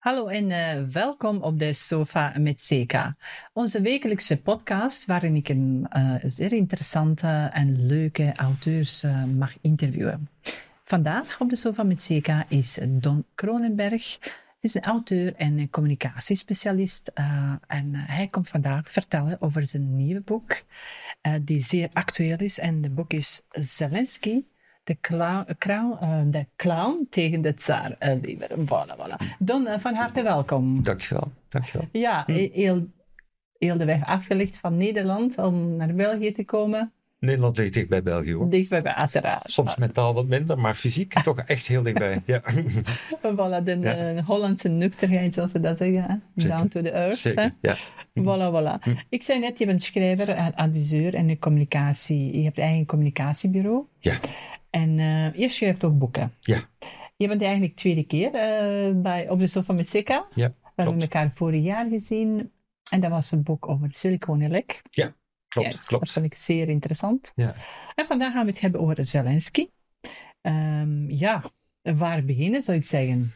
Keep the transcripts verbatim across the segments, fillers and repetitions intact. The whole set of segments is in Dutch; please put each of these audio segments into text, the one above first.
Hallo en uh, welkom op de Sofa met Zeka, onze wekelijkse podcast waarin ik een uh, zeer interessante en leuke auteurs uh, mag interviewen. Vandaag op de Sofa met Zeka is Don Kronenberg. Hij is een auteur en een communicatiespecialist uh, en uh, hij komt vandaag vertellen over zijn nieuwe boek, uh, die zeer actueel is. En het boek is Zelensky. De clown, clown, uh, de clown tegen de tsaar. Uh, liever. Voilà, voilà. Don, uh, van harte welkom. Dankjewel. Dankjewel. Ja, hm. heel, heel de weg afgelegd van Nederland om naar België te komen. Nederland ligt dicht bij België, hoor. Dicht bij, uiteraard. Soms mentaal wat minder, maar fysiek toch echt heel dichtbij. Ja. Voilà, de ja. uh, Hollandse nuchterheid, zoals ze dat zeggen. Hè? Down to the earth. Zeker, hè? ja. Voilà, voilà. Hm. Ik zei net, je bent schrijver, adviseur en een communicatie. Je hebt eigen communicatiebureau. Ja. En uh, je schrijft ook boeken. Ja. Je bent eigenlijk de tweede keer uh, bij, op de Sofa met Zeka. Ja, we hebben elkaar vorig jaar gezien. En dat was een boek over het Siliconen lek. Ja, klopt. Yes, klopt. Dat vond ik zeer interessant. Ja. En vandaag gaan we het hebben over Zelensky. Um, ja, waar beginnen zou ik zeggen?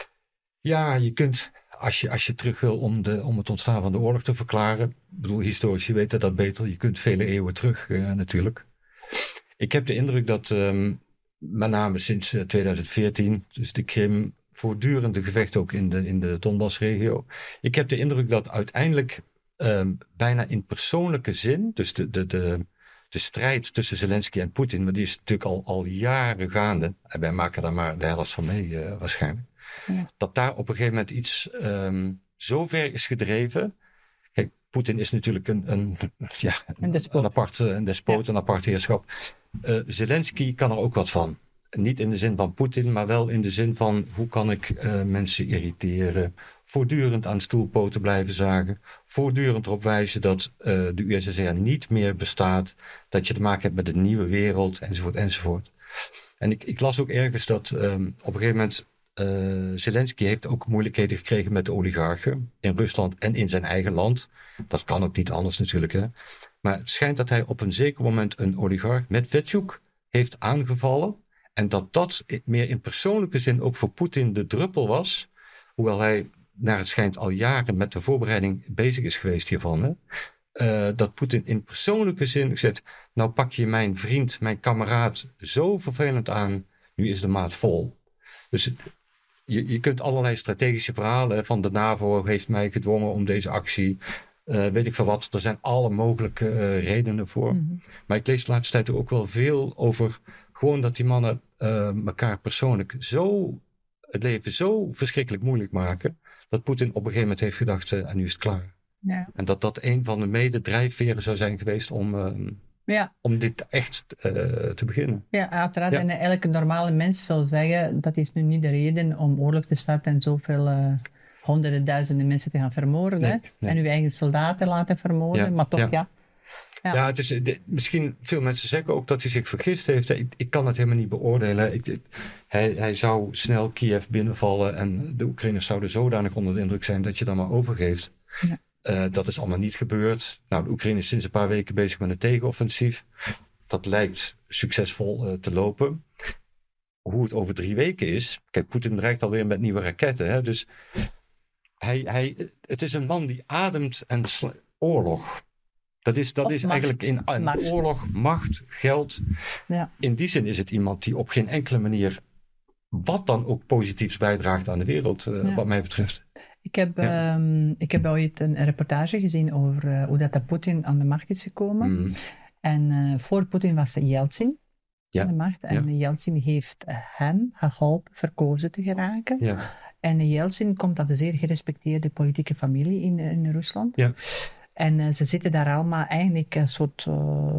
Ja, je kunt, als je, als je terug wil om, de, om het ontstaan van de oorlog te verklaren. Ik bedoel, historici weten dat beter. Je kunt vele eeuwen terug uh, natuurlijk. Ik heb de indruk dat, um, met name sinds uh, twintig veertien, dus de Krim, voortdurende gevechten ook in de, in de Donbass-regio. Ik heb de indruk dat uiteindelijk um, bijna in persoonlijke zin, dus de, de, de, de strijd tussen Zelensky en Poetin, maar die is natuurlijk al, al jaren gaande. En wij maken daar maar de helft van mee uh, waarschijnlijk. Ja. Dat daar op een gegeven moment iets um, zo ver is gedreven. Kijk, Poetin is natuurlijk een, een, ja, een, een apart een despoot, ja. een apart heerschap. Uh, Zelensky kan er ook wat van. Niet in de zin van Poetin, maar wel in de zin van hoe kan ik uh, mensen irriteren. Voortdurend aan stoelpoten blijven zagen. Voortdurend erop wijzen dat uh, de U S S R niet meer bestaat. Dat je te maken hebt met een nieuwe wereld, enzovoort, enzovoort. En ik, ik las ook ergens dat um, op een gegeven moment Uh, Zelensky heeft ook moeilijkheden gekregen met de oligarchen in Rusland en in zijn eigen land. Dat kan ook niet anders natuurlijk. Hè? Maar het schijnt dat hij op een zeker moment een oligarch, Medvedchuk, heeft aangevallen. En dat dat meer in persoonlijke zin ook voor Poetin de druppel was. Hoewel hij naar het schijnt al jaren met de voorbereiding bezig is geweest hiervan. Hè? Uh, dat Poetin in persoonlijke zin zegt, nou pak je mijn vriend, mijn kameraad zo vervelend aan. Nu is de maat vol. Dus Je, je kunt allerlei strategische verhalen van de NAVO heeft mij gedwongen om deze actie. Uh, weet ik veel wat. Er zijn alle mogelijke uh, redenen voor. Mm-hmm. Maar ik lees de laatste tijd ook wel veel over gewoon dat die mannen uh, elkaar persoonlijk zo het leven zo verschrikkelijk moeilijk maken. Dat Poetin op een gegeven moment heeft gedacht, uh, en nu is het klaar. Ja. En dat dat een van de mededrijfveren zou zijn geweest om... Uh, Ja. Om dit echt uh, te beginnen. Ja, uiteraard. Ja. En elke normale mens zou zeggen, dat is nu niet de reden om oorlog te starten en zoveel uh, honderden duizenden mensen te gaan vermoorden. Nee, nee. En uw eigen soldaten laten vermoorden, ja. maar toch ja. ja. Ja, ja het is, de, misschien veel mensen zeggen ook dat hij zich vergist heeft. Ik, ik kan het helemaal niet beoordelen. Ik, ik, hij, hij zou snel Kiev binnenvallen en de Oekraïners zouden zodanig onder de indruk zijn dat je dan maar overgeeft. Ja. Uh, dat is allemaal niet gebeurd. Nou, de Oekraïne is sinds een paar weken bezig met een tegenoffensief. Dat lijkt succesvol uh, te lopen. Hoe het over drie weken is... Kijk, Poetin dreigt alweer met nieuwe raketten. Hè? Dus hij, hij, het is een man die ademt en sl- oorlog. Dat is, dat is eigenlijk in, in macht. Oorlog, macht, geld. Ja. In die zin is het iemand die op geen enkele manier... wat dan ook positiefs bijdraagt aan de wereld, uh, ja. wat mij betreft. Ik heb, ja. um, ik heb ooit een, een reportage gezien over uh, hoe dat de Poetin aan de macht is gekomen. Mm. En uh, voor Poetin was Yeltsin ja. aan de macht. En ja. Yeltsin heeft hem geholpen verkozen te geraken. Ja. En Yeltsin komt uit een zeer gerespecteerde politieke familie in, in Rusland. Ja. En uh, ze zitten daar allemaal eigenlijk een soort uh,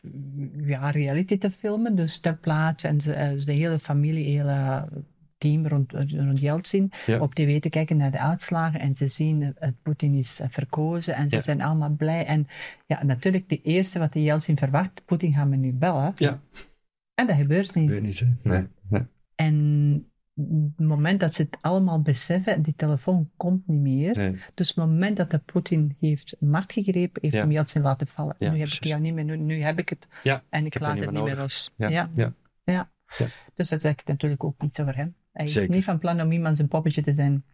ja, reality te filmen. Dus ter plaatse. En ze, uh, de hele familie, hele... team rond, rond Yeltsin ja. op tv te kijken naar de uitslagen en ze zien dat uh, Poetin is uh, verkozen en ze ja. zijn allemaal blij. En ja, natuurlijk de eerste wat de Yeltsin verwacht, Poetin gaat me nu bellen. Ja. En dat gebeurt niet. Dat gebeurt niet, hè? Nee, nee. En het moment dat ze het allemaal beseffen, die telefoon komt niet meer. Nee. Dus het moment dat de Poetin heeft macht gegrepen, heeft ja. hem Yeltsin laten vallen. Ja, nu heb precies. ik jou niet meer, nu, nu heb ik het ja, en ik, ik laat het niet meer los. Ja. Ja. Ja. Ja. Ja. Dus dat zegt natuurlijk ook iets over hem. Hij Zeker. is niet van plan om iemand zijn poppetje te zijn.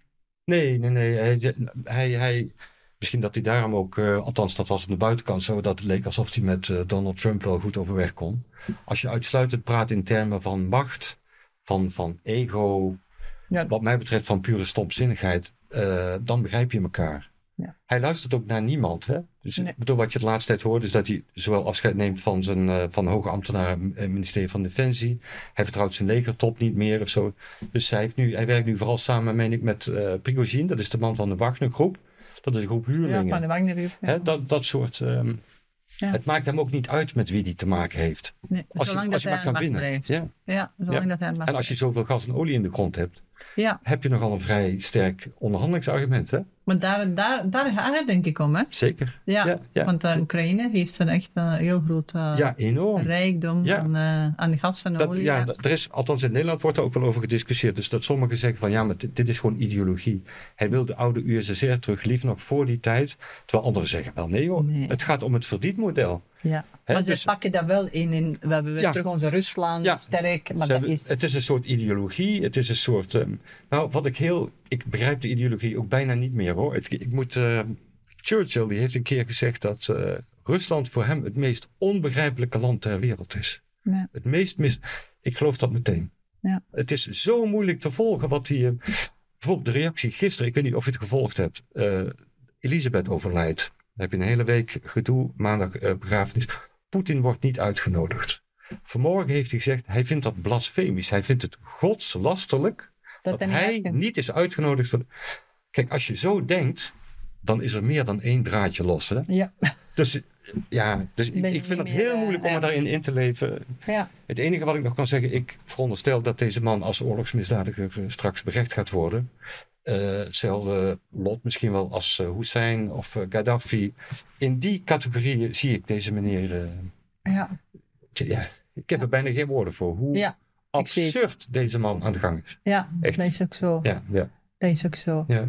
Nee, nee, nee. Hij, hij, hij, misschien dat hij daarom ook, uh, althans dat was aan de buitenkant zo, dat het leek alsof hij met uh, Donald Trump wel goed overweg kon. Als je uitsluitend praat in termen van macht, van, van ego, ja. Wat mij betreft van pure stomzinnigheid, uh, dan begrijp je elkaar. Ja. Hij luistert ook naar niemand. Hè? Dus nee. bedoel, wat je de laatste tijd hoort is dat hij zowel afscheid neemt van zijn uh, van hoge ambtenaar in het ministerie van Defensie. Hij vertrouwt zijn legertop niet meer of zo. Dus hij, heeft nu, hij werkt nu vooral samen, meen ik, met uh, Prigozhin. Dat is de man van de Wagner-groep. Dat is een groep huurlingen. Ja, van de Wagner-groep. Ja. Hè, dat, dat soort... Um, ja. Het maakt hem ook niet uit met wie die te maken heeft. Nee, als je, als je maar kan winnen. Ja. Ja, zolang ja. Dat hij mag en als je zoveel gas en olie in de grond hebt, ja. heb je nogal een vrij sterk onderhandelingsargument. Hè? Maar daar, daar, daar gaat het denk ik om. Hè? Zeker. Ja, ja, ja. Want uh, Oekraïne heeft een echt een heel groot uh, ja, enorm. rijkdom ja. aan, uh, aan gas en dat, olie. Ja, ja. Er is, althans in Nederland wordt er ook wel over gediscussieerd. Dus dat sommigen zeggen van ja, maar dit, dit is gewoon ideologie. Hij wil de oude U S S R terug, lief nog voor die tijd. Terwijl anderen zeggen wel nee hoor, nee. Het gaat om het verdienmodel. Ja. He, maar ze dus, pakken dat wel in. in we hebben weer ja, terug onze Rusland ja, sterk. Maar dat hebben, is... Het is een soort ideologie. Het is een soort... Um, nou, wat ik heel... Ik begrijp de ideologie ook bijna niet meer hoor. Het, ik moet... Uh, Churchill die heeft een keer gezegd dat uh, Rusland voor hem het meest onbegrijpelijke land ter wereld is. Ja. Het meest mis... Ik geloof dat meteen. Ja. Het is zo moeilijk te volgen wat die... Uh, bijvoorbeeld de reactie gisteren. Ik weet niet of je het gevolgd hebt. Uh, Elisabeth overlijdt. Dan heb je een hele week gedoe, maandag uh, begrafenis. Poetin wordt niet uitgenodigd. Vanmorgen heeft hij gezegd, hij vindt dat blasfemisch. Hij vindt het godslasterlijk dat, dat hij niet, niet is uitgenodigd. Voor... Kijk, als je zo denkt, dan is er meer dan één draadje los. Hè? Ja. Dus, ja, dus ik, ik vind het heel moeilijk om ja. me daarin in te leven. Ja. Het enige wat ik nog kan zeggen, ik veronderstel dat deze man als oorlogsmisdadiger uh, straks berecht gaat worden. Uh, hetzelfde lot misschien wel als uh, Hussein of uh, Gaddafi. In die categorieën zie ik deze meneer... Uh, ja. ja. Ik heb er bijna geen woorden voor. Hoe ja, absurd deze man aan de gang is. Ja, echt. Dat is ook zo. Ja, ja. Dat is ook zo. Ja.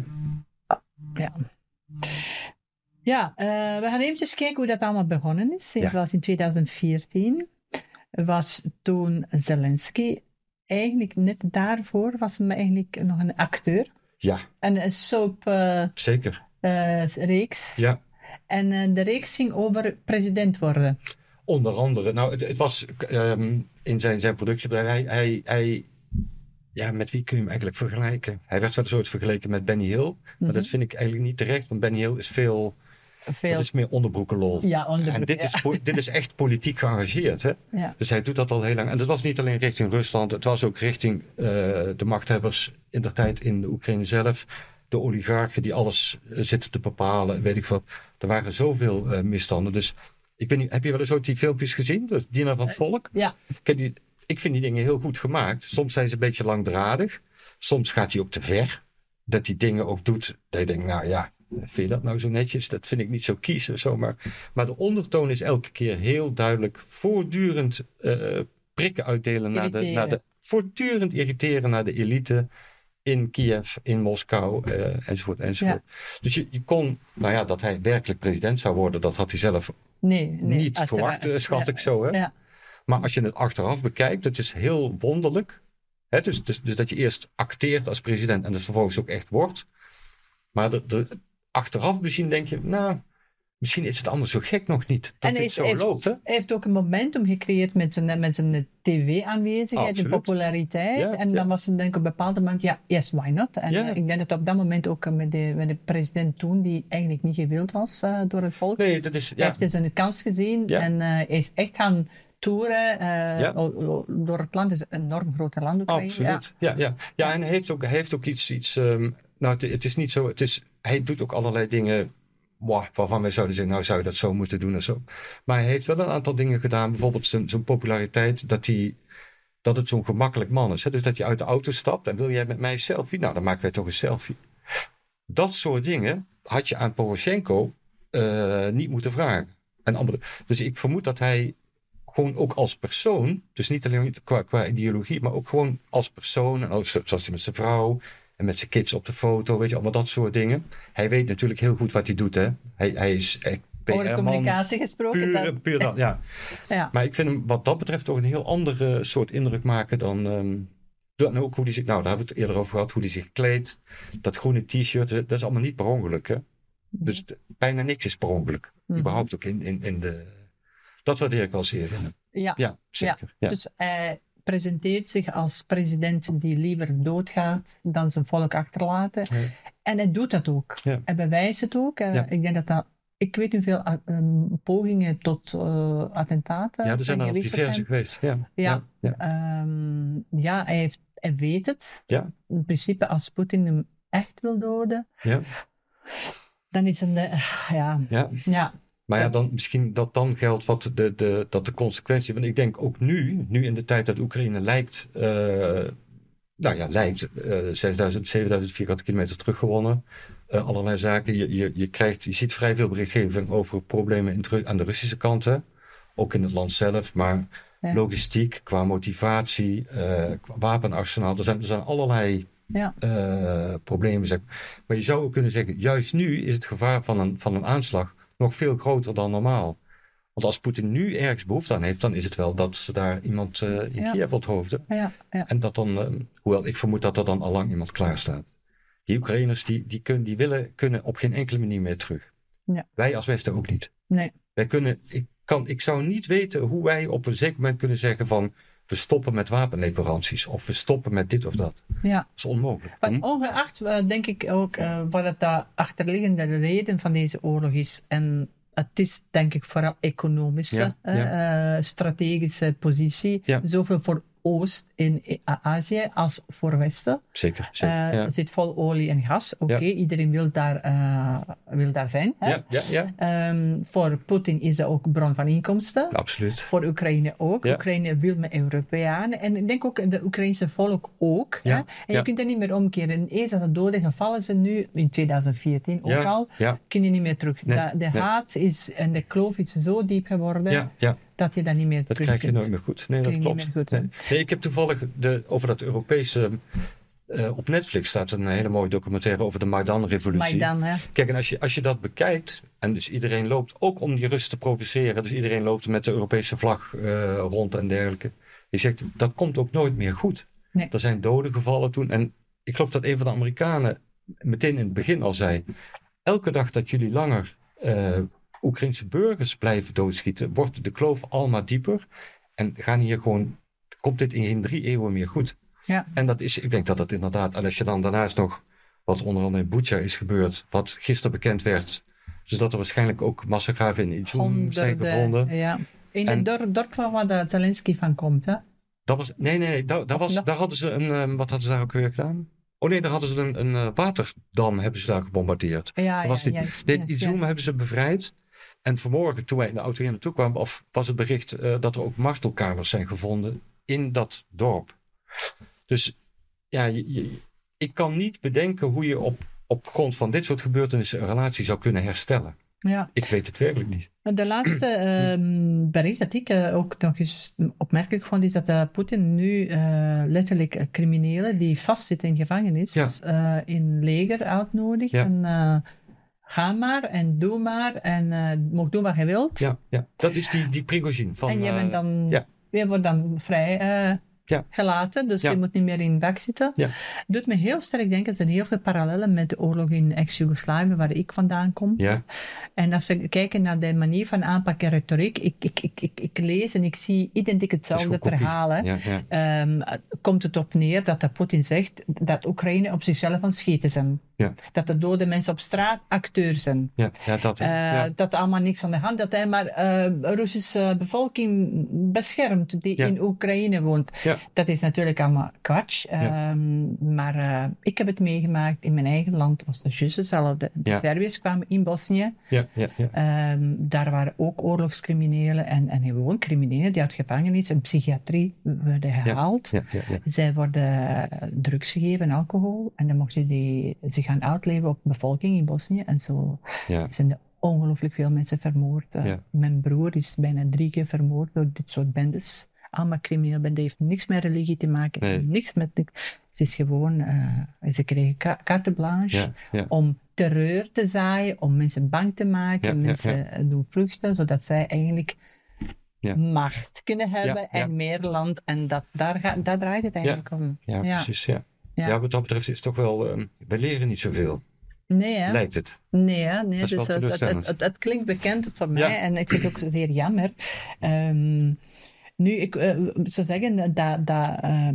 Ja. Ja, uh, we gaan eventjes kijken hoe dat allemaal begonnen is. Het ja. was in twintig veertien. Was toen Zelensky... Eigenlijk net daarvoor was hij eigenlijk nog een acteur. Ja. En een soap uh, Zeker. Uh, reeks. Ja. En uh, de reeks ging over president worden. Onder andere. Nou, het, het was um, in zijn, zijn productiebedrijf. Hij, hij, hij, ja, met wie kun je hem eigenlijk vergelijken? Hij werd wel een soort vergeleken met Benny Hill. Mm-hmm. Maar dat vind ik eigenlijk niet terecht. Want Benny Hill is veel... Veel... Dat is meer onderbroekenlol. Ja, onderbroek, en dit, ja. is po- dit is echt politiek geëngageerd. Hè? Ja. Dus hij doet dat al heel lang. En dat was niet alleen richting Rusland. Het was ook richting uh, de machthebbers in der tijd in de Oekraïne zelf. De oligarchen die alles uh, zitten te bepalen. Weet ik wat. Er waren zoveel uh, misstanden. Dus ik weet niet, heb je wel eens ook die filmpjes gezien? De Dienaar van het Volk? Uh, ja. Kijk, die, ik vind die dingen heel goed gemaakt. Soms zijn ze een beetje langdradig. Soms gaat hij ook te ver. Dat hij dingen ook doet. Dat je denkt, nou ja. Vind je dat nou zo netjes? Dat vind ik niet zo kies of zo. Maar, maar de ondertoon is elke keer heel duidelijk. Voortdurend uh, prikken uitdelen naar de, naar de... Voortdurend irriteren naar de elite in Kiev, in Moskou, uh, enzovoort, enzovoort. Ja. Dus je, je kon... Nou ja, dat hij werkelijk president zou worden, dat had hij zelf nee, nee, niet verwacht, uh, schat ja, ik zo. Hè? Ja. Maar als je het achteraf bekijkt, het is heel wonderlijk. Hè? Dus, dus, dus dat je eerst acteert als president en het vervolgens ook echt wordt. Maar de, de, achteraf misschien denk je, nou, misschien is het anders zo gek nog niet. Dat en dit zo heeft, loopt. Hè? Hij heeft ook een momentum gecreëerd met zijn, met zijn tv-aanwezigheid en populariteit. Ja, en dan ja. was het denk ik op een bepaald moment, ja, yes, why not? En ja. uh, ik denk dat op dat moment ook met de, met de president toen, die eigenlijk niet gewild was uh, door het volk. Nee, dat is, ja. Hij heeft dus een kans gezien ja. en uh, hij is echt gaan toeren. Uh, ja. Door het land is een enorm groot land. Ook Absoluut. Ja, ja, ja. ja en hij heeft ook, hij heeft ook iets... iets um, nou, het, het is niet zo... Het is, hij doet ook allerlei dingen wow, waarvan wij zouden zeggen, nou zou je dat zo moeten doen en zo. Maar hij heeft wel een aantal dingen gedaan. Bijvoorbeeld zijn, zijn populariteit, dat, hij, dat het zo'n gemakkelijk man is. Hè? Dus dat je uit de auto stapt en wil jij met mij een selfie? Nou, dan maken wij toch een selfie. Dat soort dingen had je aan Poroshenko uh, niet moeten vragen. En andere. Dus ik vermoed dat hij gewoon ook als persoon, dus niet alleen qua, qua ideologie, maar ook gewoon als persoon, en ook zoals hij met zijn vrouw en met zijn kids op de foto, weet je, allemaal dat soort dingen. Hij weet natuurlijk heel goed wat hij doet, hè. Hij, hij is echt P R-man. Over communicatie gesproken. Puur, dat... puur dat, ja. ja. Maar ik vind hem wat dat betreft toch een heel andere soort indruk maken dan, um, Dan ook hoe die zich, nou daar hebben we het eerder over gehad, hoe die zich kleedt. Dat groene t-shirt, dat is allemaal niet per ongeluk. Hè? Dus t- bijna niks is per ongeluk. Mm-hmm. Überhaupt ook in, in, in de... Dat waardeer ik wel zeer in hem. Ja, ja zeker. Ja. Ja. Dus hij presenteert zich als president die liever doodgaat dan zijn volk achterlaten. Ja. En hij doet dat ook. Ja. Hij bewijst het ook. Ja. Ik denk dat dat... Ik weet niet hoeveel um, pogingen tot uh, attentaten. Ja, er zijn er al diverse geweest. Ja, ja, ja. ja. Um, ja hij, heeft, hij weet het. Ja. In principe, als Poetin hem echt wil doden, ja. dan is hem de... Uh, ja, ja. ja. Maar ja, dan, misschien dat dan geldt wat de, de, dat de consequentie... Want ik denk ook nu, nu in de tijd dat Oekraïne lijkt... Uh, nou ja, lijkt uh, zesduizend, zevenduizend vierkante kilometer teruggewonnen. Uh, allerlei zaken. Je, je, je, krijgt, je ziet vrij veel berichtgeving over problemen in, aan de Russische kant. Hè? Ook in het land zelf. Maar ja. logistiek, qua motivatie, uh, qua wapenarsenaal. Er zijn, er zijn allerlei ja. uh, problemen. Zeg. Maar je zou ook kunnen zeggen, juist nu is het gevaar van een, van een aanslag nog veel groter dan normaal. Want als Poetin nu ergens behoefte aan heeft, dan is het wel dat ze daar iemand uh, in ja. Kiev onthoofden. Ja, ja. En dat dan, uh, hoewel ik vermoed dat er dan allang iemand klaar staat. Die Oekraïners die, die, kun, die willen, kunnen op geen enkele manier meer terug. Ja. Wij als Westen ook niet. Nee. Wij kunnen, ik, kan, ik zou niet weten hoe wij op een zeker moment kunnen zeggen van... we stoppen met wapenleveranties of we stoppen met dit of dat. Ja. Dat is onmogelijk. Maar ongeacht uh, denk ik ook uh, wat het de achterliggende reden van deze oorlog is. En het is denk ik vooral economische, ja, uh, ja. Uh, strategische positie. Ja. Zowel voor Oost in Azië als voor Westen. Zeker. zeker uh, ja. Er zit vol olie en gas. Oké, okay, ja. iedereen wil daar, uh, wil daar zijn. Hè? Ja, ja, ja. Um, voor Poetin is dat ook bron van inkomsten. Absoluut. Voor Oekraïne ook. Ja. Oekraïne wil met Europeanen. En ik denk ook de Oekraïnse volk ook. Ja. Hè? En je ja. kunt dat niet meer omkeren. Eens dat de doden gevallen zijn nu, in tweeduizend veertien ook ja. al, ja. kun je niet meer terug. Nee. De, de nee. haat is, en de kloof is zo diep geworden. Ja. Ja. Dat je dat niet meer dat krijg je nooit meer goed. Nee, dat klopt. Goed, nee. Nee, ik heb toevallig de, over dat Europese... Uh, op Netflix staat een hele mooie documentaire over de Maidan-revolutie. Maidan, hè? Kijk, en als je, als je dat bekijkt... en dus iedereen loopt ook om die Russen te provoceren... dus iedereen loopt met de Europese vlag uh, rond en dergelijke. Je zegt, dat komt ook nooit meer goed. Nee. Er zijn doden gevallen toen. En ik geloof dat een van de Amerikanen meteen in het begin al zei... elke dag dat jullie langer... Uh, Oekraïnse burgers blijven doodschieten, wordt de kloof almaar dieper. En gaan hier gewoon, komt dit in geen drie eeuwen meer goed. Ja. En dat is, ik denk dat dat inderdaad, en als je dan daarnaast nog, wat onder andere in Bucha is gebeurd, wat gisteren bekend werd, dus dat er waarschijnlijk ook massagraven in Izum zijn gevonden. Ja. In het dorp, dorp waar de Zelensky van komt, hè? Dat was, nee, nee, nee, daar, daar, was, daar hadden ze een, um, wat hadden ze daar ook weer gedaan? Oh nee, daar hadden ze een, een uh, waterdam, hebben ze daar gebombardeerd. Ja, ja, was die, ja, nee, ja, Izum ja. hebben ze bevrijd. En vanmorgen, toen wij in de auto hier naartoe kwamen, of was het bericht uh, dat er ook martelkamers zijn gevonden in dat dorp. Dus ja, je, je, ik kan niet bedenken hoe je op, op grond van dit soort gebeurtenissen een relatie zou kunnen herstellen. Ja. Ik weet het werkelijk niet. De laatste uh, bericht dat ik uh, ook nog eens opmerkelijk vond, is dat uh, Poetin nu uh, letterlijk uh, criminelen die vastzitten in gevangenis, ja. uh, in leger uitnodigt. Ja. En, uh, ga maar en doe maar en uh, mocht doen wat je wilt. Ja, ja. Dat is die, die Prigozhin van... En je, bent dan, uh, ja. je wordt dan vrij uh, ja. gelaten, dus ja. je moet niet meer in het bak zitten. Ja. Doet me heel sterk denken, er zijn heel veel parallellen met de oorlog in ex-Jugoslavië, waar ik vandaan kom. Ja. En als we kijken naar de manier van aanpak en retoriek, ik, ik, ik, ik, ik lees en ik zie identiek hetzelfde verhalen. Ja, ja. Um, komt het op neer dat de Poetin zegt dat Oekraïne op zichzelf aan het schieten zijn. Ja. Dat de dode mensen op straat acteurs zijn. Ja, ja, dat, uh, ja. dat er allemaal niks aan de hand, dat hij maar uh, Russische bevolking beschermt die ja. in Oekraïne woont. Ja. Dat is natuurlijk allemaal kwats. Ja. Um, maar uh, ik heb het meegemaakt in mijn eigen land, was het juist hetzelfde. De ja. Serviërs kwamen in Bosnië. Ja, ja, ja. Um, daar waren ook oorlogscriminelen en, en gewoon criminelen die uit gevangenis en psychiatrie werden gehaald. Ja, ja, ja, ja. Zij worden drugs gegeven, alcohol, en dan mochten die zich gaan uitleven op de bevolking in Bosnië. En zo ja. zijn er ongelooflijk veel mensen vermoord. Uh, ja. Mijn broer is bijna drie keer vermoord door dit soort bendes. Allemaal crimineel bendes, heeft niks met religie te maken. Nee. Niks met... Het is gewoon... Uh, ze kregen carte blanche ja, ja. om terreur te zaaien, om mensen bang te maken, ja, mensen ja, ja. doen vluchten, zodat zij eigenlijk ja. macht kunnen hebben ja, en ja. meer land. En dat, daar, ga, daar draait het eigenlijk ja. om. Ja, ja, precies. Ja. Ja. ja, wat dat betreft is het toch wel... Um, we leren niet zoveel. Nee, hè? Lijkt het. Nee, hè? Nee. Dat is Dus wel het, het, het, het klinkt bekend voor mij ja. en ik vind het ook zeer jammer. Um, nu, ik uh, zou zeggen dat... dat uh,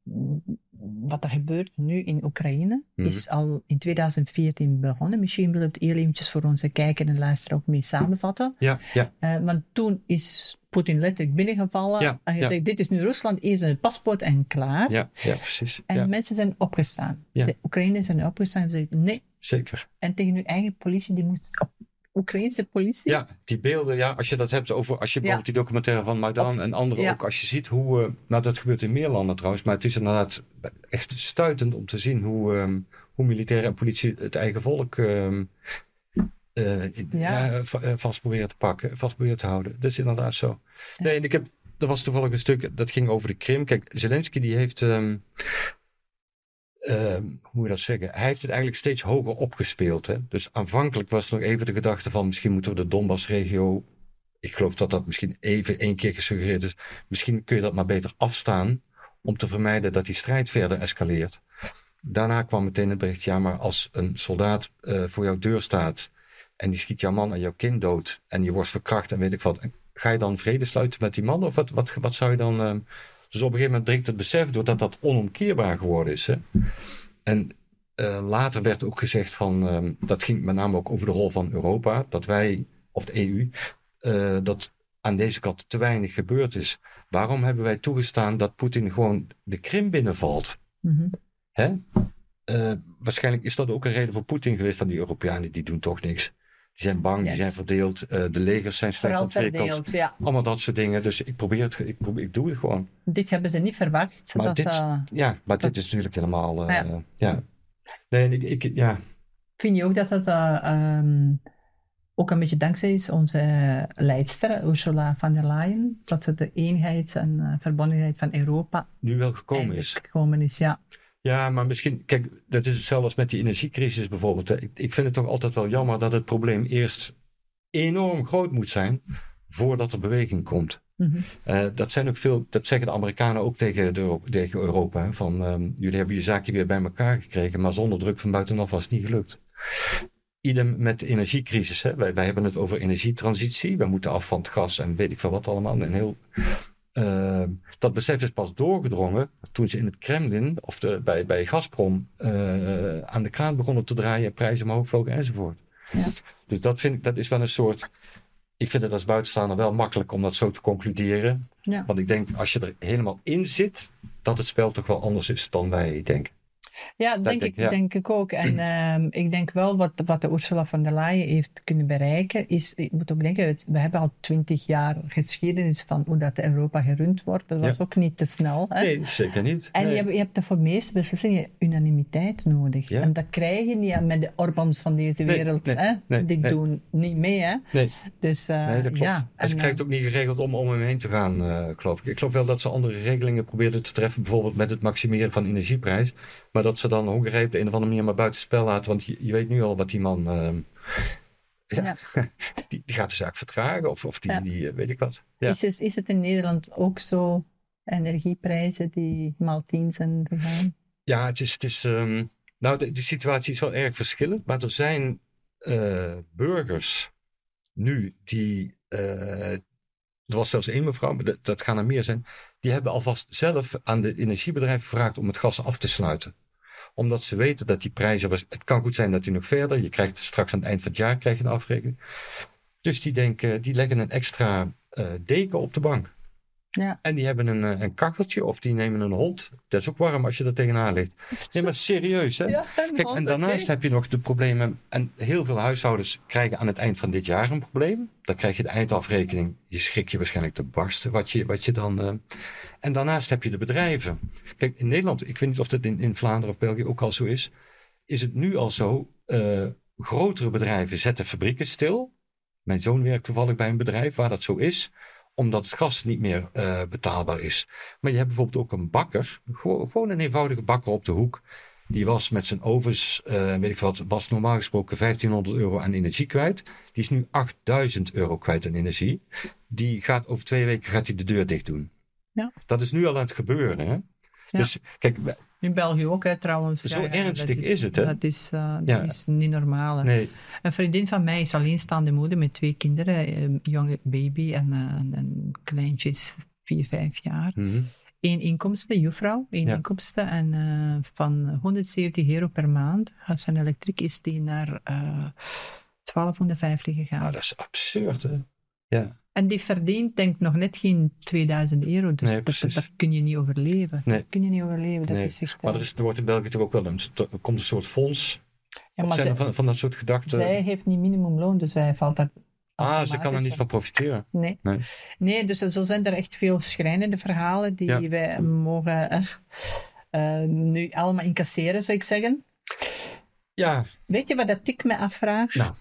wat er gebeurt nu in Oekraïne mm-hmm. is al in twintig veertien begonnen. Misschien wil ik het heel eventjes voor onze kijker en luisteraar ook mee samenvatten. Ja, ja. Uh, want toen is Poetin letterlijk binnengevallen ja, en je ja. zegt, dit is nu Rusland, hier is het paspoort en klaar. Ja, ja precies. En ja. mensen zijn opgestaan. Ja. De Oekraïners zijn opgestaan en zeiden, nee. Zeker. En tegen hun eigen politie, die moest... Op, Oekraïnse politie. Ja, die beelden, ja, als je dat hebt over, als je bijvoorbeeld ja. die documentaire van Maidan Op, en andere ja. ook, als je ziet hoe, uh, nou dat gebeurt in meer landen trouwens, maar het is inderdaad echt stuitend om te zien hoe, um, hoe militairen en politie het eigen volk um, uh, ja. Ja, vast proberen te pakken, vast proberen te houden. Dat is inderdaad zo. Ja. Nee, en ik heb, er was toevallig een stuk, dat ging over de Krim. Kijk, Zelensky die heeft... Um, Uh, hoe moet je dat zeggen? Hij heeft het eigenlijk steeds hoger opgespeeld. Hè? Dus aanvankelijk was er nog even de gedachte van misschien moeten we de Donbass-regio, ik geloof dat dat misschien even één keer gesuggereerd is, misschien kun je dat maar beter afstaan om te vermijden dat die strijd verder escaleert. Daarna kwam meteen het bericht, ja maar als een soldaat uh, voor jouw deur staat en die schiet jouw man en jouw kind dood en je wordt verkracht en weet ik wat, ga je dan vrede sluiten met die man of wat, wat, wat zou je dan... Uh, Dus op een gegeven moment dringt het besef doordat dat onomkeerbaar geworden is. Hè? En uh, later werd ook gezegd van, um, dat ging met name ook over de rol van Europa, dat wij, of de E U, uh, dat aan deze kant te weinig gebeurd is. Waarom hebben wij toegestaan dat Poetin gewoon de Krim binnenvalt? Mm-hmm. Hè? Uh, waarschijnlijk is dat ook een reden voor Poetin geweest van die Europeanen, die doen toch niks. Die zijn bang, yes. die zijn verdeeld. Uh, de legers zijn slecht ontwikkeld. Ja. Allemaal dat soort dingen. Dus ik probeer het, ik, probeer, ik doe het gewoon. Dit hebben ze niet verwacht. Maar dat, dit, uh, ja, maar dat, dit is natuurlijk helemaal... Uh, ja. ja. Nee, ik, ik, ja. Vind je ook dat dat uh, um, ook een beetje dankzij is onze leidster, Ursula von der Leyen, dat ze de eenheid en uh, verbondenheid van Europa nu wel gekomen is. gekomen is, ja. Ja, maar misschien, kijk, dat is hetzelfde als met die energiecrisis bijvoorbeeld. Ik, ik vind het toch altijd wel jammer dat het probleem eerst enorm groot moet zijn voordat er beweging komt. Mm-hmm. Uh, dat zijn ook veel, dat zeggen de Amerikanen ook tegen, de, tegen Europa. Hè, van um, jullie hebben je zaakje weer bij elkaar gekregen, maar zonder druk van buitenaf was het niet gelukt. Idem met de energiecrisis. Hè. Wij, wij hebben het over energietransitie. We moeten af van het gas en weet ik veel wat allemaal. Een heel... Uh, dat besef is pas doorgedrongen toen ze in het Kremlin of de, bij, bij Gazprom uh, aan de kraan begonnen te draaien, prijzen omhoog vlogen enzovoort. Ja. Dus dat vind ik, dat is wel een soort, ik vind het als buitenstaander wel makkelijk om dat zo te concluderen. Ja. Want ik denk als je er helemaal in zit, dat het spel toch wel anders is dan wij denken. Ja, dat denk, denk, ik, ja. denk ik ook. En uh, ik denk wel wat, wat de Ursula von der Leyen heeft kunnen bereiken, is, ik moet ook denken, we hebben al twintig jaar geschiedenis van hoe dat Europa gerund wordt. Dat was ja. ook niet te snel. Hè? Nee, zeker niet. En nee. je, hebt, je hebt er voor de meeste beslissingen unanimiteit nodig. Ja. En dat krijg je niet met de Orbans van deze wereld. Nee, nee, hè? nee, Die nee. doen niet mee. Hè? Nee. Dus, uh, nee, dat klopt. Ja. En ze en, krijgt het ook niet geregeld om om hem heen te gaan, uh, geloof ik. Ik geloof wel dat ze andere regelingen probeerden te treffen, bijvoorbeeld met het maximeren van energieprijs. Maar dat ze dan Hongarije op de een of andere manier maar buitenspel laten. Want je, je weet nu al wat die man... Uh, ja, ja. die, die gaat de zaak vertragen. Of, of die, ja. die uh, weet ik wat. Ja. Is, het, is het in Nederland ook zo? Energieprijzen die maal tien zijn gegaan? Ja, het is... Het is um, nou, de, de situatie is wel erg verschillend. Maar er zijn uh, burgers nu die... Uh, er was zelfs één mevrouw, maar dat, dat gaan er meer zijn. Die hebben alvast zelf aan de energiebedrijven gevraagd om het gas af te sluiten. Omdat ze weten dat die prijzen... Het kan goed zijn dat die nog verder... Je krijgt straks aan het eind van het jaar krijg je een afrekening. Dus die denken, die leggen een extra uh, deken op de bank. Ja. En die hebben een, een kacheltje of die nemen een hond. Dat is ook warm als je er tegenaan ligt. Nee, maar serieus hè. Ja, Kijk, hond, en daarnaast okay. heb je nog de problemen. En heel veel huishoudens krijgen aan het eind van dit jaar een probleem. Dan krijg je de eindafrekening. Je schrik je waarschijnlijk te barsten. Wat je, wat je dan... Uh... En daarnaast heb je de bedrijven. Kijk, in Nederland, ik weet niet of dat in, in Vlaanderen of België ook al zo is. Is het nu al zo. Uh, grotere bedrijven zetten fabrieken stil. Mijn zoon werkt toevallig bij een bedrijf waar dat zo is. Omdat het gas niet meer uh, betaalbaar is. Maar je hebt bijvoorbeeld ook een bakker. Gewoon, gewoon een eenvoudige bakker op de hoek. Die was met zijn ovens, uh, weet ik wat, was normaal gesproken vijftienhonderd euro aan energie kwijt. Die is nu achtduizend euro kwijt aan energie. Die gaat over twee weken gaat hij de deur dicht doen. Ja. Dat is nu al aan het gebeuren. Hè? Ja. Dus kijk, in België ook, hè, trouwens. Zo ja, ernstig is, is het, hè? Dat is, uh, dat ja. is niet normaal. Hè. Nee. Een vriendin van mij is alleenstaande moeder met twee kinderen. Een jonge baby en uh, een kleintje is vier, vijf jaar. Mm-hmm. Eén inkomsten, juffrouw, één ja. inkomsten. En uh, van honderdzeventig euro per maand, als zijn elektriek is die naar uh, twaalfhonderdvijftig gegaan. Ah, dat is absurd, hè? Ja. En die verdient, denk ik, nog net geen tweeduizend euro. Dus nee, dat, daar kun je niet overleven. Nee. Daar kun je niet overleven. Dat nee. is echt, maar er, is, er wordt in België toch ook wel een, er komt een soort fonds. Ja, maar zijn zij, er van, van dat soort gedachten? Zij heeft niet minimumloon, dus zij valt daar. Ah, ze kan er niet van profiteren. Nee. nee. Nee, dus zo zijn er echt veel schrijnende verhalen die ja. wij mogen uh, uh, nu allemaal incasseren, zou ik zeggen. Ja. Weet je wat dat ik me afvraag? Nou.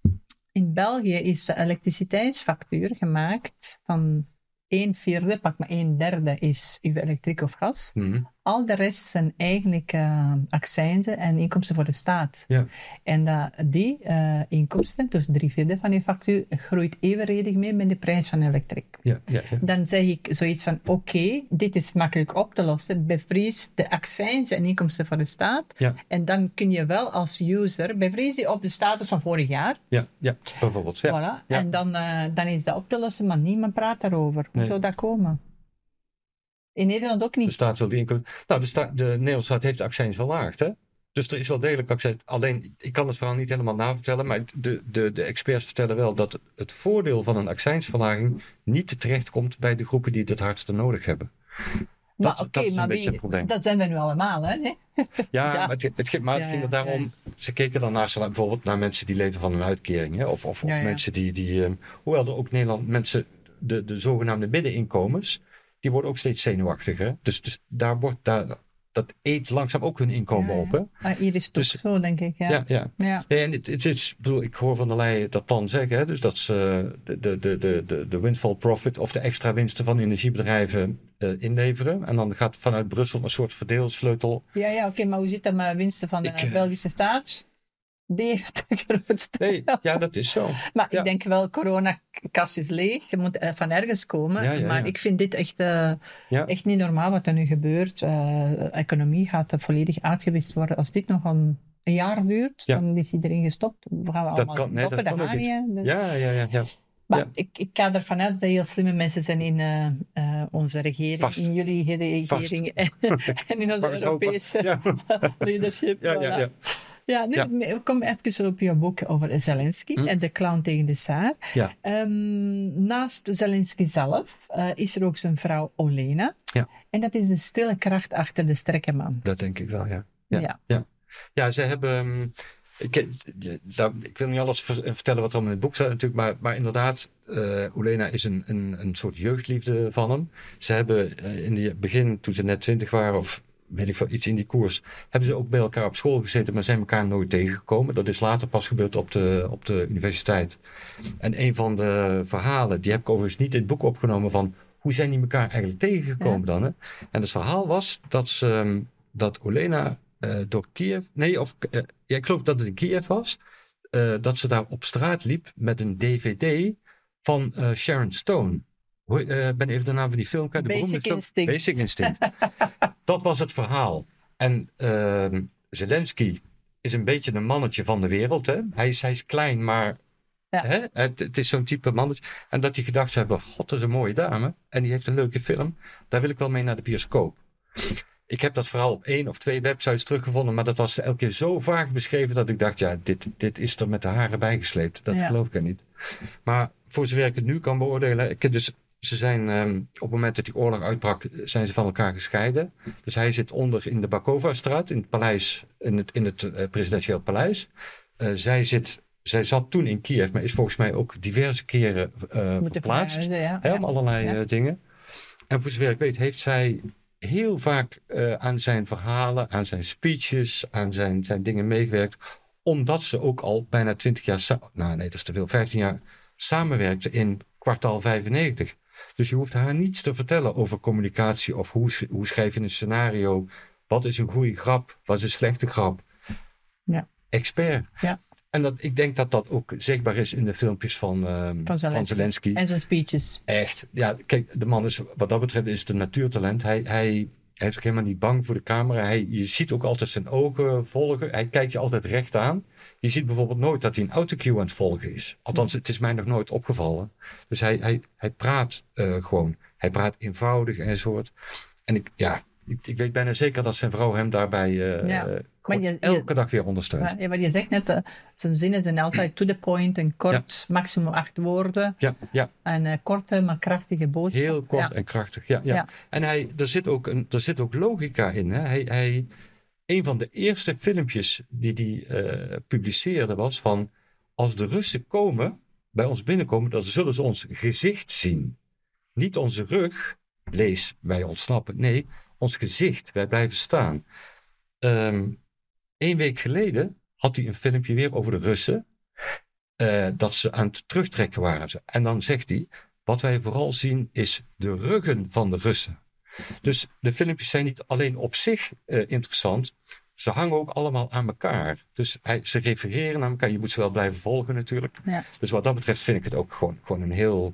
In België is de elektriciteitsfactuur gemaakt van een vierde, pak maar een derde is uw elektriek of gas. Mm-hmm. Al de rest zijn eigenlijk uh, accijnzen en inkomsten voor de staat. Ja. En uh, die uh, inkomsten, dus drie vierde van je factuur, groeit evenredig mee met de prijs van elektriek. Ja, ja, ja. Dan zeg ik zoiets van, oké, okay, dit is makkelijk op te lossen. Bevries de accijnzen en inkomsten voor de staat. Ja. En dan kun je wel als user, bevries die op de status van vorig jaar. Ja, ja bijvoorbeeld. Ja. Voilà. Ja. En dan, uh, dan is dat op te lossen, maar niemand praat daarover. Hoe nee. zou dat komen? In Nederland ook niet. De staat wil die inkomsten. Nou, de, sta- de Nederlandse staat heeft de accijns verlaagd, hè? Dus er is wel degelijk accijns. Alleen, ik kan het verhaal niet helemaal navertellen, maar de, de, de experts vertellen wel dat het voordeel van een accijnsverlaging niet terechtkomt bij de groepen die het het hardste nodig hebben. Dat, okay, dat is een maar beetje wie, een probleem. Dat zijn we nu allemaal, hè? Nee? Ja, ja, maar het, het, maar het ja, ging er daarom. Ja. Ze keken dan naast bijvoorbeeld naar mensen die leven van een uitkering, hè? Of, of, of ja, ja. mensen die, die um, hoewel er ook Nederland mensen, de, de zogenaamde middeninkomens, die worden ook steeds zenuwachtiger. Dus, dus daar wordt daar, dat eet langzaam ook hun inkomen ja, op. Hè? Ah, hier is het dus, zo, denk ik. Ja, ja. ja. ja. Nee, en het, het is, bedoel, ik hoor Van der Leyen dat plan zeggen. Hè? Dus dat ze de, de, de, de, de windfall profit of de extra winsten van energiebedrijven uh, inleveren. En dan gaat vanuit Brussel een soort verdeelsleutel. Ja, ja oké, okay, maar hoe zit dat met winsten van de ik, uh, Belgische staat? Die heeft de grootste. Nee, ja, dat is zo. Maar ja. ik denk wel, coronakas is leeg. Je moet van ergens komen. Ja, ja, maar ja. ik vind dit echt, uh, ja. echt niet normaal wat er nu gebeurt. De uh, economie gaat volledig uitgewist worden. Als dit nog een, een jaar duurt, ja. dan is iedereen gestopt. We gaan we dat allemaal kan, nee, stoppen, dat kan ook niet. Dus... Ja, ja, ja. ja. Maar ja. ik, ik ga ervan uit dat heel slimme mensen zijn in uh, uh, onze regering, Vast. in jullie regering en, en in onze Vast Europese ja. leadership. Ja, voilà. ja, ja. Ja, nu, ja. kom even op je boek over Zelensky hm? en de clown tegen de Tsaar. Ja. Um, naast Zelensky zelf uh, is er ook zijn vrouw Olena. Ja. En dat is de stille kracht achter de sterke man. Dat denk ik wel, ja. Ja, ja. ja. ja ze hebben... Um, ik, ik wil niet alles vertellen wat er in het boek staat natuurlijk, maar, maar inderdaad, uh, Olena is een, een, een soort jeugdliefde van hem. Ze hebben uh, in het begin, toen ze net twintig waren, of weet ik veel, iets in die koers, hebben ze ook bij elkaar op school gezeten, maar zijn elkaar nooit tegengekomen. Dat is later pas gebeurd op de, op de universiteit. En een van de verhalen, die heb ik overigens niet in het boek opgenomen, van hoe zijn die elkaar eigenlijk tegengekomen ja. dan? Hè? En het verhaal was dat, ze, dat Olena uh, door Kiev, nee, of uh, ja, ik geloof dat het in Kiev was, uh, dat ze daar op straat liep met een D V D van uh, Sharon Stone. Ik uh, ben even de naam van die film kwijt. De Basic film. Instinct. Basic Instinct. Dat was het verhaal. En uh, Zelensky is een beetje een mannetje van de wereld. Hè? Hij, is, hij is klein, maar ja. hè? Het, het is zo'n type mannetje. En dat hij gedacht zou hebben, god, dat is een mooie dame. En die heeft een leuke film. Daar wil ik wel mee naar de bioscoop. Ik heb dat verhaal op één of twee websites teruggevonden. Maar dat was elke keer zo vaag beschreven dat ik dacht, ja, dit, dit is er met de haren bijgesleept. Dat ja. geloof ik er niet. Maar voor zover ik het nu kan beoordelen. Ik heb dus... Ze zijn, um, op het moment dat die oorlog uitbrak, zijn ze van elkaar gescheiden. Dus hij zit onder in de Bakova-straat, in het paleis, in het, in het uh, presidentieel paleis. Uh, zij, zit, zij zat toen in Kiev, maar is volgens mij ook diverse keren uh, verplaatst. Ja. Hè, om allerlei ja. uh, dingen. En voor zover ik weet, heeft zij heel vaak uh, aan zijn verhalen, aan zijn speeches, aan zijn, zijn dingen meegewerkt. Omdat ze ook al bijna twintig jaar, sa- nou nee, dat is te veel, vijftien jaar samenwerkte in kwartaal vijfennegentig. Dus je hoeft haar niets te vertellen over communicatie of hoe, hoe schrijf je een scenario, Wat is een goede grap? Wat is een slechte grap? Ja. Expert. Ja. En dat, ik denk dat dat ook zichtbaar is in de filmpjes van, uh, van, Zelensky. van Zelensky. En zijn speeches. Echt. Ja, kijk, de man is, wat dat betreft, is de natuurtalent. Hij, hij, hij is ook helemaal niet bang voor de camera. Hij, je ziet ook altijd zijn ogen volgen. Hij kijkt je altijd recht aan. Je ziet bijvoorbeeld nooit dat hij een autocue aan het volgen is. Althans, het is mij nog nooit opgevallen. Dus hij, hij, hij praat uh, gewoon. Hij praat eenvoudig enzovoort. En ik, ja, ik, ik weet bijna zeker dat zijn vrouw hem daarbij uh, ja. je, elke je, dag weer ondersteunt. Ja, maar je zegt net, uh, zijn zinnen zijn altijd to the point en kort, ja. maximum acht woorden. Ja, ja. En uh, korte, maar krachtige boodschappen. Heel kort ja. en krachtig, ja. ja. ja. En hij, er, zit ook een, er zit ook logica in. Hè? Hij, hij, een van de eerste filmpjes die hij uh, publiceerde was van, als de Russen komen, bij ons binnenkomen, dan zullen ze ons gezicht zien. Niet onze rug, lees, wij ontsnappen. Nee, ons gezicht, wij blijven staan. Um, Een week geleden had hij een filmpje weer over de Russen. Uh, dat ze aan het terugtrekken waren. En dan zegt hij, wat wij vooral zien is de ruggen van de Russen. Dus de filmpjes zijn niet alleen op zich uh, interessant. Ze hangen ook allemaal aan elkaar. Dus hij, ze refereren aan elkaar. Je moet ze wel blijven volgen natuurlijk. Ja. Dus wat dat betreft vind ik het ook gewoon, gewoon een heel...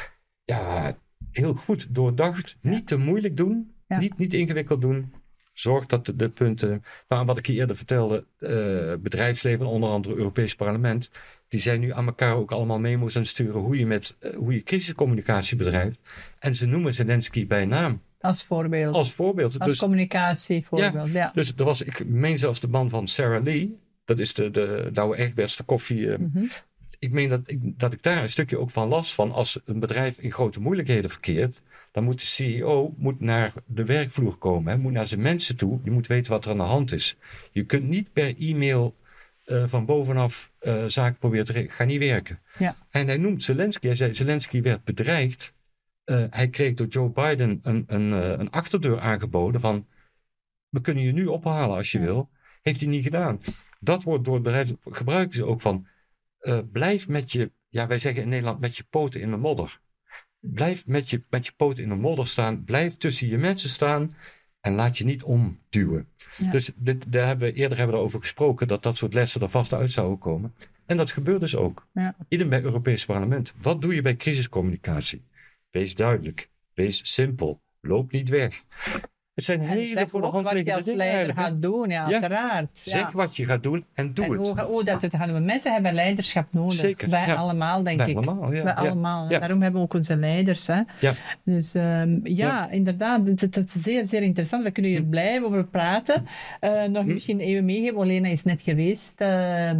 Ja, heel goed doordacht. Ja. Niet te moeilijk doen. Ja. Niet, niet ingewikkeld doen. Zorg dat de, de punten, nou, wat ik je eerder vertelde, uh, bedrijfsleven, onder andere het Europees Parlement, die zijn nu aan elkaar ook allemaal memo's aan het sturen hoe je, met, uh, hoe je crisiscommunicatie bedrijft. En ze noemen Zelensky bij naam. Als voorbeeld. Als voorbeeld. Als dus, communicatievoorbeeld, ja, ja. Dus er was, ik meen zelfs de man van Sarah Lee, dat is de, de Douwe Egberts, de koffie. Uh, mm-hmm. Ik meen dat ik, dat ik daar een stukje ook van las van als een bedrijf in grote moeilijkheden verkeert, dan moet de C E O moet naar de werkvloer komen, hè, moet naar zijn mensen toe, je moet weten wat er aan de hand is. Je kunt niet per e-mail uh, van bovenaf uh, zaken proberen te regelen, gaat niet werken. Ja. En hij noemt Zelensky, hij zei Zelensky werd bedreigd, uh, hij kreeg door Joe Biden een, een, uh, een achterdeur aangeboden van we kunnen je nu ophalen als je ja. wil, heeft hij niet gedaan. Dat wordt door het bedrijf, gebruiken ze ook van Uh, blijf met je, ja wij zeggen in Nederland, met je poten in de modder. Blijf met je, met je poten in de modder staan. Blijf tussen je mensen staan. En laat je niet omduwen. Ja. Dus dit, daar hebben we, eerder hebben we erover gesproken. Dat dat soort lessen er vast uit zouden komen. En dat gebeurt dus ook. Ja. Ieder bij het Europees Parlement. Wat doe je bij crisiscommunicatie? Wees duidelijk. Wees simpel. Loop niet weg. Het zijn hele voor de hand liggende dingen. Wat je als leider gaat doen, ja, ja. uiteraard. Zeg ja. wat je gaat doen en doe en het. Hoe, hoe dat het gaan. Mensen hebben leiderschap nodig. Zeker. Wij ja. allemaal, denk Wij ik. Allemaal, ja. Wij ja. allemaal. Ja. Daarom hebben we ook onze leiders. Hè. Ja. Dus um, ja, ja, inderdaad. Het, het is zeer, zeer interessant. We kunnen hier hm. blijven over praten. Uh, nog hm. misschien even meegeven. Olena is net geweest. Uh,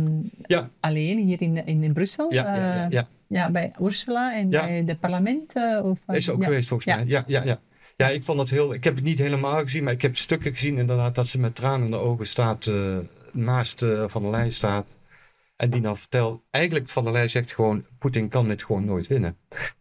ja. Alleen hier in, in, in Brussel. Ja, ja, ja, ja. ja, bij Ursula en ja. bij het parlement. Uh, of, uh, is ook ja. geweest volgens mij. Ja, ja, ja. Ja, ik vond het heel... Ik heb het niet helemaal gezien, maar ik heb stukken gezien inderdaad dat ze met tranen in de ogen staat, uh, naast uh, Van der Leyen staat. En die dan vertelt... Eigenlijk Van der Leyen zegt gewoon, Poetin kan dit gewoon nooit winnen.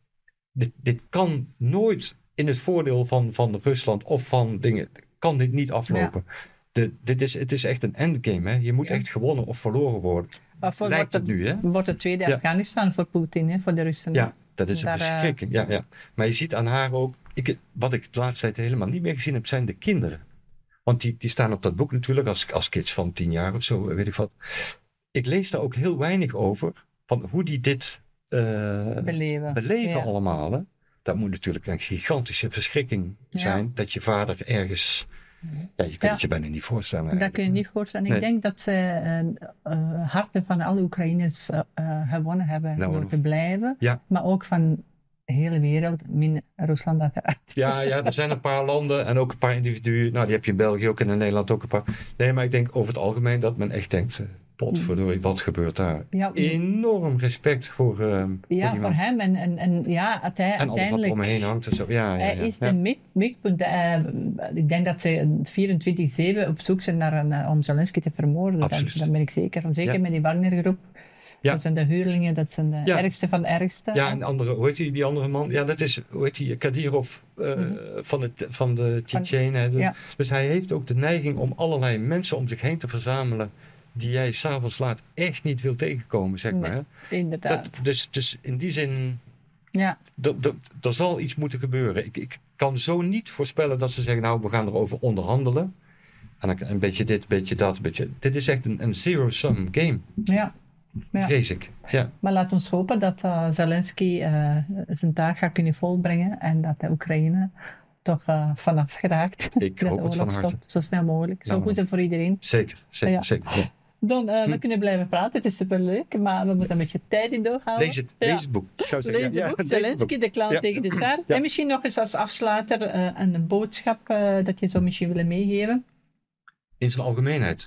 Dit, dit kan nooit in het voordeel van, van Rusland of van dingen... Kan dit niet aflopen. Ja. De, dit is, het is echt een endgame, hè. Je moet ja. echt gewonnen of verloren worden. Maar voor Lijkt het, het nu, hè. Wordt het tweede ja. Afghanistan voor Poetin, hè, voor de Russen. Ja, dat is een Daar, verschrikking. Ja, ja. Maar je ziet aan haar ook... Ik, wat ik de laatste tijd helemaal niet meer gezien heb, zijn de kinderen. Want die, die staan op dat boek natuurlijk als, als kids van tien jaar of zo, weet ik wat. Ik lees daar ook heel weinig over, van hoe die dit uh, beleven, beleven ja. allemaal. Hè? Dat moet natuurlijk een gigantische verschrikking ja. zijn, dat je vader ergens... Ja, je kunt ja. het je bijna niet voorstellen. Eigenlijk. Dat kun je niet voorstellen. Nee. Ik denk dat ze uh, uh, harten van alle Oekraïners uh, uh, gewonnen hebben nou, door te blijven. Ja. Maar ook van... de hele wereld, min Rusland uiteraard. Ja, ja, er zijn een paar landen en ook een paar individuen. Nou, die heb je in België ook en in Nederland ook een paar. Nee, maar ik denk over het algemeen dat men echt denkt... potverdorie, wat gebeurt daar? Ja, Enorm respect voor, uh, ja, voor die man. voor hem. En, en, en, ja, uiteindelijk... En alles wat er omheen hangt. En zo. Ja, ja, ja, hij is ja. de mikpunt. Uh, ik denk dat ze vierentwintig zeven op zoek zijn naar een, om Zelensky te vermoorden. Dat, dat ben ik zeker. Zeker ja. met die Wagner-groep. Ja. Dat zijn de huurlingen, dat zijn de ja. ergste van de ergste. Ja, en andere, hoe heet die, die andere man? Ja, dat is, hoe heet die, Kadyrov uh, mm-hmm. van, de, van de Tsjetsjenen. Ja. Dus hij heeft ook de neiging om allerlei mensen om zich heen te verzamelen die jij s'avonds laat echt niet wil tegenkomen, zeg maar. Nee, inderdaad. Dat, dus, dus in die zin, ja. er zal iets moeten gebeuren. Ik, ik kan zo niet voorspellen dat ze zeggen, nou, we gaan erover onderhandelen. En een beetje dit, een beetje dat. Een beetje, dit is echt een, een zero-sum game. Ja. Ja. Vrees ik. Ja. Maar laat ons hopen dat uh, Zelensky uh, zijn taak gaat kunnen volbrengen en dat de Oekraïne toch uh, vanaf geraakt. Ik hoop het van harte. Stopt, zo snel mogelijk. Zo nou, goed zijn voor iedereen. Zeker, zeker, ja. zeker. Ja. Don, uh, we hm. kunnen blijven praten, het is superleuk, maar we moeten een beetje tijd in doorhouden. Lees het, ja. lees het boek. Ik zou zeggen. Lees het ja, boek, ja, Zelensky, de clown ja. tegen de staart. Ja. En misschien nog eens als afsluiter uh, een boodschap uh, dat je zo misschien willen meegeven. In zijn algemeenheid.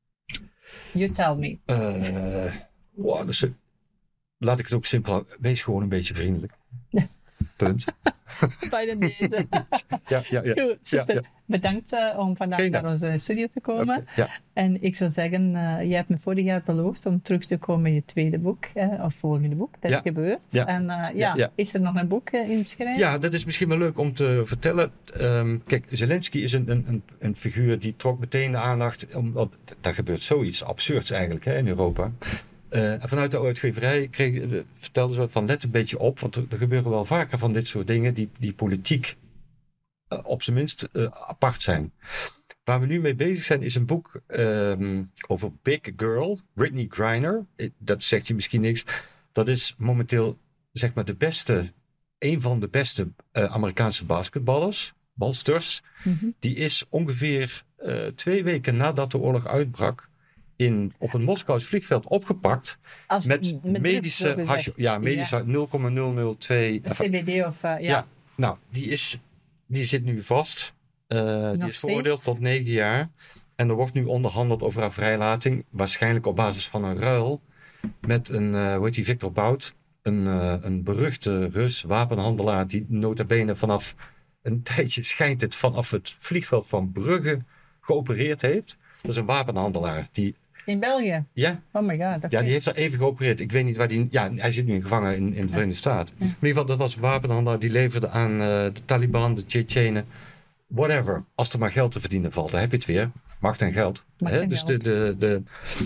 You tell me. Uh, wow, dus, laat ik het ook simpel houden. Wees gewoon een beetje vriendelijk. Punt. Bij deze. ja, ja, ja. Goed, super. Ja, ja. Bedankt uh, om vandaag Geen naar onze studio te komen. Okay, ja. En ik zou zeggen, uh, jij hebt me vorig jaar beloofd om terug te komen met je tweede boek, uh, of volgende boek. Dat ja. is gebeurd. Ja. En uh, ja, ja, ja, is er nog een boek uh, in schrijven? Ja, dat is misschien wel leuk om te vertellen. Um, kijk, Zelensky is een, een, een figuur die trok meteen de aandacht. Omdat, daar gebeurt zoiets absurds eigenlijk hè, in Europa. Uh, vanuit de uitgeverij kreeg, uh, vertelden ze van let een beetje op, want er, er gebeuren wel vaker van dit soort dingen die, die politiek uh, op zijn minst uh, apart zijn. Waar we nu mee bezig zijn is een boek um, over Big Girl, Brittney Griner. Dat zegt je misschien niks. Dat is momenteel zeg maar de beste, een van de beste uh, Amerikaanse basketballers, balsters. Mm-hmm. Die is ongeveer uh, twee weken nadat de oorlog uitbrak In, op een Moskous vliegveld opgepakt Als, met, met medische hash, ja, medische ja. nul komma nul nul twee C B D of uh, ja. ja. Nou, die, is, die zit nu vast. Uh, die is veroordeeld tot negen jaar. En er wordt nu onderhandeld over haar vrijlating. Waarschijnlijk op basis van een ruil met een, uh, hoe heet die, Victor Bout. Een, uh, een beruchte Rus, wapenhandelaar, die nota bene vanaf een tijdje schijnt het vanaf het vliegveld van Brugge geopereerd heeft. Dat is een wapenhandelaar die in België? Ja. Oh my god. Ja, die heeft daar even geopereerd. Ik weet niet waar die... Ja, hij zit nu gevangen in, in de ja. Verenigde Staten. Ja. In ieder geval, dat was een wapenhandelaar. Die leverde aan uh, de Taliban, de Tsjetsjenen. Whatever. Als er maar geld te verdienen valt, dan heb je het weer. Macht en geld. Macht Hè? en dus geld. de... de, de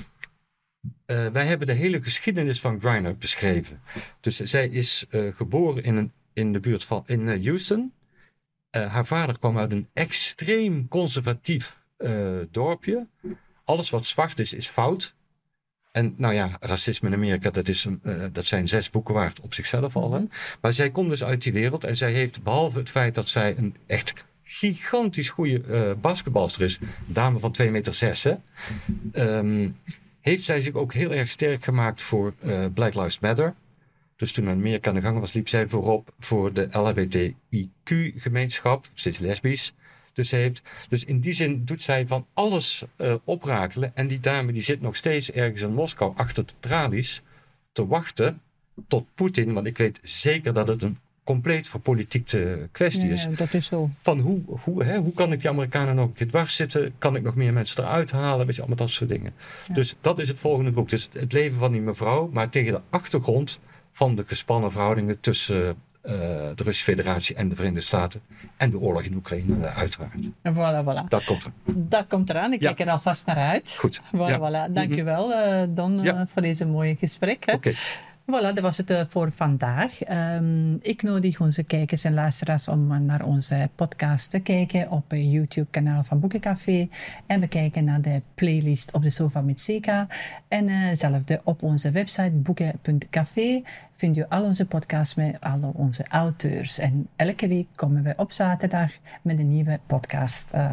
uh, wij hebben de hele geschiedenis van Griner beschreven. Dus zij is uh, geboren in, een, in de buurt van in uh, Houston. Uh, haar vader kwam uit een extreem conservatief uh, dorpje. Alles wat zwart is, is fout. En nou ja, racisme in Amerika, dat, is, uh, dat zijn zes boeken waard op zichzelf al. Mm-hmm. Maar zij komt dus uit die wereld. En zij heeft, behalve het feit dat zij een echt gigantisch goede uh, basketbalster is. Dame van twee meter zes. Hè, um, heeft zij zich ook heel erg sterk gemaakt voor uh, Black Lives Matter. Dus toen Amerika aan de gang was, liep zij voorop voor de L H B T I Q gemeenschap. Ze is lesbisch. Dus, heeft, dus in die zin doet zij van alles uh, oprakelen. En die dame die zit nog steeds ergens in Moskou achter de tralies te wachten tot Poetin. Want ik weet zeker dat het een compleet verpolitiekte kwestie is. Ja, dat is zo. Van hoe, hoe, hè, hoe kan ik die Amerikanen nog een keer dwars zitten? Kan ik nog meer mensen eruit halen? Weet je, allemaal dat soort dingen. Ja. Dus dat is het volgende boek. Dus het leven van die mevrouw, maar tegen de achtergrond van de gespannen verhoudingen tussen Uh, de Russische Federatie en de Verenigde Staten en de oorlog in Oekraïne uh, uiteraard. Voilà, voilà. Dat komt er. Dat komt eraan. Ik ja. kijk er alvast naar uit. Goed. Voilà, ja. voilà. Dank je wel, uh, Don, ja. uh, voor deze mooie gesprek. Oké. Okay. Voilà, dat was het uh, voor vandaag. Um, ik nodig onze kijkers en luisteraars om uh, naar onze podcast te kijken op het uh, YouTube-kanaal van Boekencafé. En we kijken naar de playlist op de sofa met Seka. En uh, zelfde op onze website boeken punt café vind je al onze podcasts met al onze auteurs. En elke week komen we op zaterdag met een nieuwe podcast uh,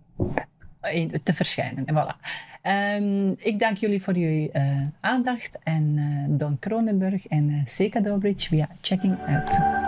in, te verschijnen. En voilà. Um, ik dank jullie voor jullie uh, aandacht en uh, Don Kronenburg en uh, Seka Dobridge via Checking Out.